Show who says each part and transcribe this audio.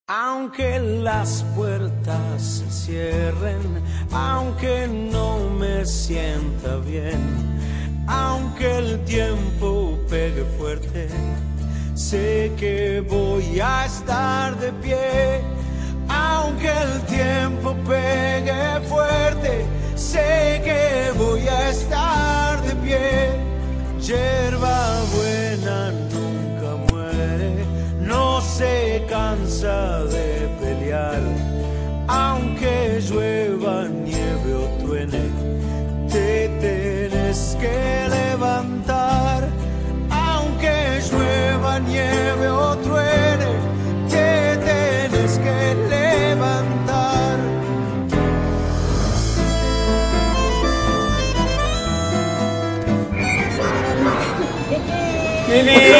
Speaker 1: Aunque las puertas se cierren, aunque no me sienta bien, aunque el tiempo pegue fuerte, sé que voy a estar de pie. Aunque el tiempo pegue fuerte, sé que voy a estar de pie. Hierba buena nunca muere, no se cansa de pelear. Aunque llueva, nieve o truene, te tienes que levantar. Aunque llueva, nieve o truene, te tienes que levantar.
Speaker 2: Lili.